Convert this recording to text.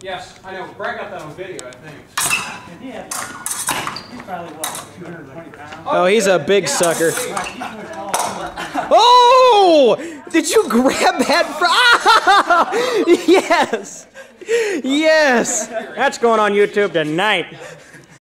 Yes, I know. Brad got that on video, I think. Yeah. He's probably, what, 220 pounds? Oh, he's a big sucker. Oh! Did you grab that? Yes! Yes! That's going on YouTube tonight.